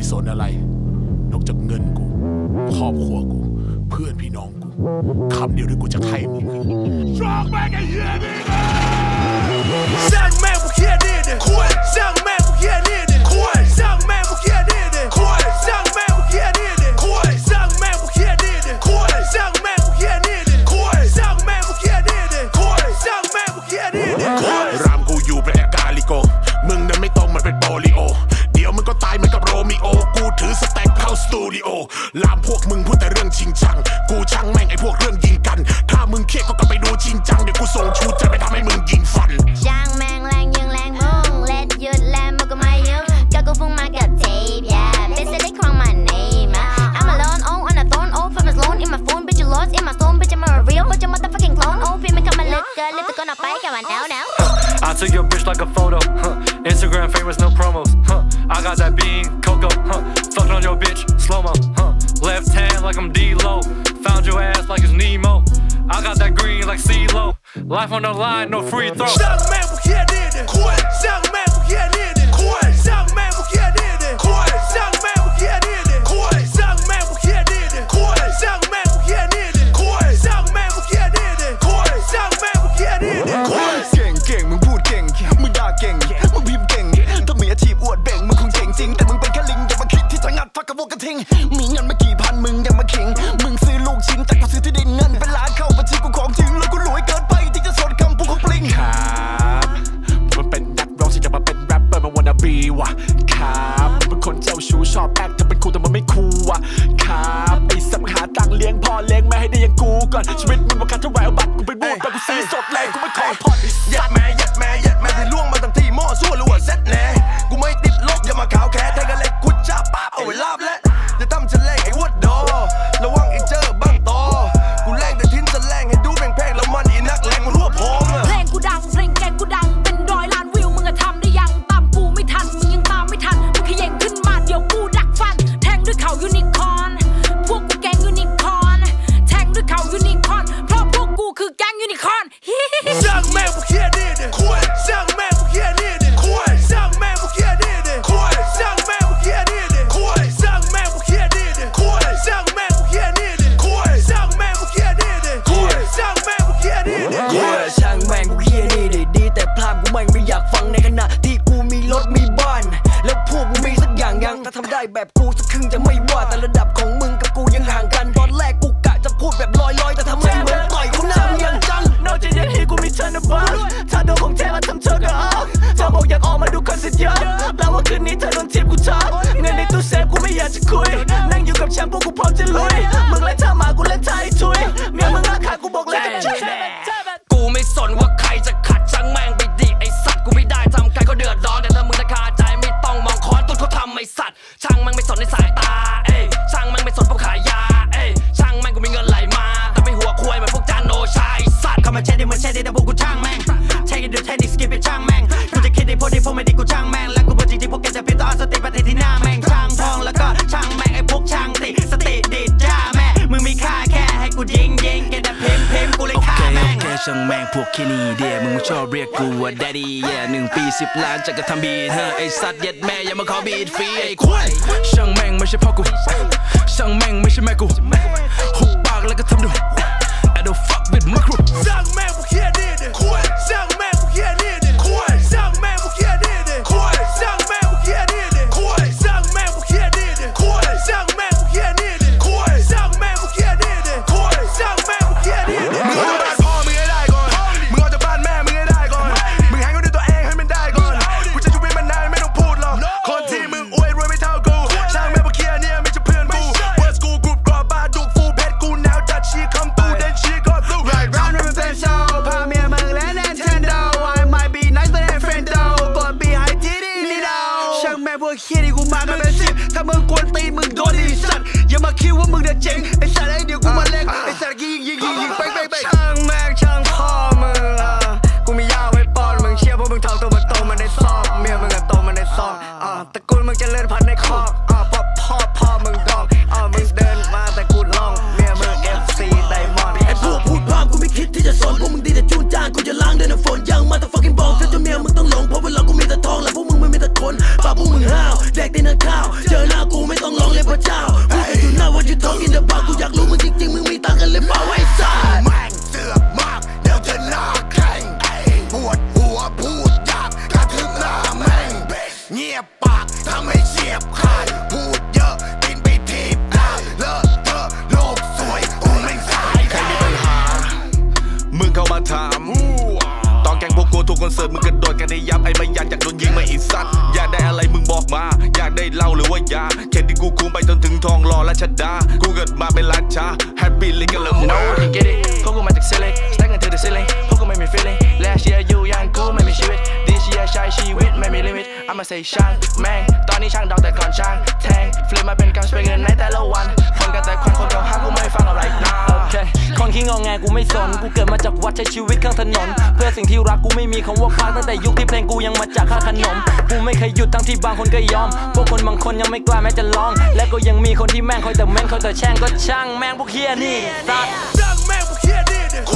สนอะไรนอกจากเงินกูครอบครัวกูเพื่อนพี่น้องกูคำเดียวที่กูจะให้มึงช่างแม่งไอ้เหี้ยนี่ช่างแม่งพวกเหี้ยนี่เนี่ยช่างแม่งพวกเหี้ยนี่เนี่ยช่างแม่งพวกเหี้ยนี่เนี่ยช่างแม่งพวกเหี้ยนี่เนี่ยช่างแม่งพวกเหี้ยนี่เนี่ยช่างแม่งพวกเหี้ยนี่เนี่ยช่างแม่งพวกเหี้ยนี่เนี่ยช่างแม่งพวกเหี้ยนี่เนี่ยรามกูอยู่เป็นกาลิโกมึงนั้นไม่ตรงมันเป็นโปลิโอเดี๋ยวมึงก็ตายเหมือนกับโรมิโอกูถือสแต็กเข้าสตูดิโอลามพวกมึงพูดแต่เรื่องจริงจังกูช่างแม่งไอ้พวกเรื่องยิงกันถ้ามึงเครียดก็กลับไปดูจริงจังเดี๋ยวกูส่งชูจะไปทำให้มึงยิงฟันช่างแม่งแรงยิงแรงมุ่งเล็ดหยุดแลมมึงก็ไม่ยุ่งก็กูฟุ้งมากับเทป yeah bitch say they call my name I'm alone oh on a throne oh from his loan in my phone bitch you lost in my zone bitch I'm a real bitch I'm motherfucking clone oh feel me come a look good lift the gun upไปกันวันnow I took your bitch like a photo Instagram famous no promos I got that bean cocoa fucked on your bitch slow-mo left hand like I'm D-Lo found your ass like it's Nemo I got that green like CeeLo life on the line no free throw ช่างแม่งพวกเหี้ยนี่เนี่ยช่างแม่งพวกเหี้ยนี่เนี่ยช่างแม่งพวกเหี้ยนี่เนี่ยช่างแม่งพวกเหี้ยนี่เนี่ยช่างแม่งพวกเหี้ยนี่เนี่ยช่างแม่งพวกเหี้ยนี่เนี่ยช่างแม่งพวกเหี้ยนี่เนี่ยช่างแม่งพวกเหี้ยนี่เนี่ยเก่งมึงพูดเก่งมึงด่าเก่งมึงพิมพ์เก่งถ้ามีอาชีพอวดเบ่งมึงคงเจ๋งจริงแต่มึงเป็นแค่ลิงอย่ามาคิดที่จะงัดฟักกับพวกกระทิงมีเงินมากี่พันมึงยังมาขิงมึงซื้อลูกชิ้นแต่กูซื้อที่ดินเงินเป็นล้านเข้าบัญชีกูของจริงแล้วกูรวยเกินไปที่จะสนคำพูดของปลิงครับผมเป็นนักร้องที่จะมาเป็นแรปเปอร์มาwanna beว่ะครับผมเป็นคนเจ้าชู้ชอบแอคจะเป็นครูแต่มันไม่คูลว่ะครับไอ้สัมหาตังเลี้ยงพ่อเลี้ยงแม่ให้ได้ยังกูก่อนชีวิตมึงมาคัดเท่าไหร่เอาบัตรกูไปบูดแต่กูซื้อสดแรงกูไม่ขอผ่อนยัดแม่ที่ล่วงมาตั้งที่หม้อซั่วหรือว่าเซ็ตแน่กูไม่ติดลบอย่ามาขาวแค่แทงกันเล็กกุดจ้าป้าเอาไว้ลาบและจะตั้มฉันแรงไอ้วัดดอระวังไอ้เจอบ้างต่อกูแรงแต่ทิ้นจะแรงให้ดูแพงแล้วมันอีนักแรงมันรวบพองเพลงกูดังเพลงแกงกูดังเป็น100 ล้านวิวมึงอะทำได้ยังตามกูไม่ทันมึงยังตามไม่ทันมึงขย่งขึ้นมาเดี๋ยวกูดักฟันแทงด้วยเข่ายูนิคอร์นพวกกูแกงยูนิคอร์นแทงด้วยเข่ายูนิคอร์นเพราะพวกกูคือแกงยูนิคอร์นช่างแม่งพวกเหี้ยนี่เนี่ยช่างแม่งพวกเหี้ยนี่เนี่ยช่างแม่งพวกเหี้ยนี่เนี่ยช่างแม่งพวกเหี้ยนี่เนี่ยช่างแม่งพวกเหี้ยนี่เนี่ยช่างแม่งพวกเหี้ยนี่เนี่ยช่างแม่งพวกเหี้ยนี่เนี่ยช่างแม่งพวกเหี้ยนี่เนี่ยช่างแม่งพวกเหี้ยนี่เนี่ยดีแต่พลาดกูไม่อยากฟังในขณะที่กูมีรถมีบ้านแล้วพวกมึงมีสักอย่างยังถ้าทำได้แบบกูสักครึ่งจะไม่ว่าแต่ระดับของมึงกับกูยังห่างกันตอนแรกกูกะจะพูดแบบลอยแต่ทำไมเหมือนต่อยกูหน้ามึงยังจังนอกจากยังให้กูมีเธอนะบ้าถ้าโดนของแท้มาทำเธอก็ออกเธอบอกอยากออกมาดูคอนเสิร์ตเยอะแปลว่าคืนนี้เธอโดนทิปกูช็อตเงินในตู้เซฟกูไม่อยากจะคุยนั่งอยู่กับแชมป์พวกกูพร้อมจะลุยมึงเล่นท่ามากูเล่นท่าไอ้ทุยเมียมึงราคากูบอกเลยกูไม่สนว่าใครจะขัดช่างแม่งไปดิไอสัตว์กูไม่ได้ทำใครเขาเดือดร้อนแต่ถ้ามึงจะคาใจไม่ต้องมองค้อนต้นเขาทำไอสัตว์ช่างแม่งไม่สนในสายตาเอ้ช่างแม่งไม่สนพวกขายยาเอ้ช่างแม่งกูมีเงินไหลมาแต่ไม่หัวควายเหมือนพวกจานโนชายสัตว์เข้ามาแช่ดิมันแช่ดิแต่พวกกูช่างแม่งแช่ดิเดือดแช่ดิสกิปไปช่างแม่งกูจะคิดในพวกที่พวกไม่ดีกูช่างแม่งและกูบอกจริงๆพวกแกจะเป็นตัวเอาสติประเทศที่หน้าแม่งช่างพองแล้วก็ช่างแม่งไอ้พวกช่างติสติดีจ้าแม่มึงมีค่าแค่ให้กูยิงแกจะเพมกูเลยฆ่าแม่งช่างแม่งพวกแค่นี้เดียมึงชอบเรียกกูว่า daddy yeah 1 ปี10 ล้านจะกระทำบีทไอ้สัตว์เย็ดแม่อย่ามาขอบีทฟรีไอ้ควายช่างแม่งไม่ใช่พ่อกูช่างแม่งไม่ใช่แม่กูหุบปากแล้วก็ทำดู I don't fuck with my crew ช่างแม่งพวกเหี้ยนี่เนี่ยช่างแม่งพวกเหี้ยนี่เนี่ยช่างแม่งพวกเหี้ยนี่เนี่ยช่างแม่งพวกเหี้ยนี่เนี่ยช่างแม่งพวกเหี้ยนี่เนี่ยช่างแม่งพวกเหี้ยนี่เนี่ยช่างแม่งพวกเหี้ยนี่เนี่ยช่างแม่งพวกเหี้ยนี่เนี่ยมึงเอาจากบ้านพ่อมึงให้ได้ก่อนมึงเอาจากบ้านแม่มึงให้ได้ก่อนมึงหาเงินด้วยตัวเองให้มันได้ก่อนกูจะอยู่เป็นมันนานไม่ต้องพูดหรอกคนที่มึงอวยรวยไม่เท่ากูช่างแม่งพวกเหี้ยเนี่ยไม่ใช่เพื่อนกูเปิดกูกรุ๊ปกรอบบ้าดุฟูเพชรกูหนาวจัดชีคำตูเด่นชีก็สู้ Right round มันเป็นโชว์พาเมียมึงและ Nintendo I might be nice but ain't friend though กดบีไฮที่นี่ดาวช่างแม่งพวกเหี้ยนี่กูมากันเป็น10ถ้ามึงกวนตีมึงโดนดีสัตว์อย่ามาคิดว่ามึงเด็ดเจ๋งไอ้สัตว์ไอ้เดี๋ยวกูมาเล่นไอ้สัตว์ยิงไปช่างแม่งช่างพ่อมึงกูมียาไว้ป้อนมึงเชื่อพวกมึงทำตัวมันโตมันได้ซอกเมียมึงก็โตมันได้ซอกตระกูลมึงจะเลื่อนพันในคอกพ่อมึงดอกมึงเดินมาแต่กูลองเมียมึง FC Diamond ไอ้พวกพูดพร่ำกูไม่คิดที่จะสอนพวกมึงดีแต่จูนจ้างกูจะล้างด้วยน้ำฝนยังมาแต่ fucking บอกจนเมียมึงต้องหลงเพราะเวลากูมีแต่ทองและพวกมึงไม่มีแต่คนปากพวกมึงห้าวแดกแต่เนื้อข้าวเจอหน้ากูพเจ้าพูดกันอยู่หน้าว่าจะท้องกินเดากูอยากรู้มึงจริงๆมึงมีตังกันหรือเปล่าไอ้สัสแม่งเสือกมากเดี๋ยวจะหน้าแข่งปวดหัวพูดยากกระทึกหน้าแม่งเงียบปากถ้าไม่เฉียบขาดพูดเยอะกินไปทีบได้เลอะเทอะโลกสวยกูไม่สายใครมีปัญหามึงเข้ามาถามตอนแกงพวกกูถูกคอนเสิร์ตมึงกระโดดกันได้ยับไอ้ใบยันอยากโดนยิงมาอีสัตว์อยากได้อะไรมึงบอกมาอยากได้เหล้าหรือว่ายาเข็นที่กูคุมไปจนถึงทองหล่อราชดากูเกิดมาเป็นราชาแฮปปี้ลิกกันเลยมึง No you get it พวกกูมาจากซิลิก stack into the ceiling พวกกูไม่มี feeling last year อยู่ยังกูไม่มีชีวิต this year ใช้ชีวิตไม่มี limit I'ma say ช่างแม่งตอนนี้ช่างดอกแต่ก่อนช่างแทงฟลิปมาเป็นกำสเปเงินในแต่ละวันคนกันแต่ควันคนเก่าหากูไม่ฟังอะไรนะโอเคคนขี้งอแงกูไม่สนกูเกิดมาจากวัดใช้ชีวิตข้างถนนเพื่อสิ่งที่รักกูไม่มีคำว่าพักตั้งแต่ยุคที่เพลงกูยังมาจากค่าขนมกูไม่เคยหยุดทั้งที่บางคนก็ยอมพวกคนบางคนยังไม่กล้าแม้จะลองและก็ยังมีคนที่แม่งคอยแต่แม่งคอยแต่แช่งก็ช่างแม่งพวกเฮียนี่สัตว์ช่างแม่งพวกเฮียนี่